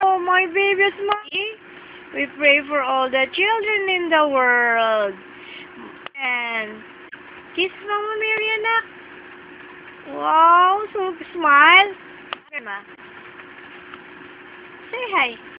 Oh, my baby's mommy. We pray for all the children in the world. And kiss Mama Mary, anak. Wow, so smile. Ma. Say hi.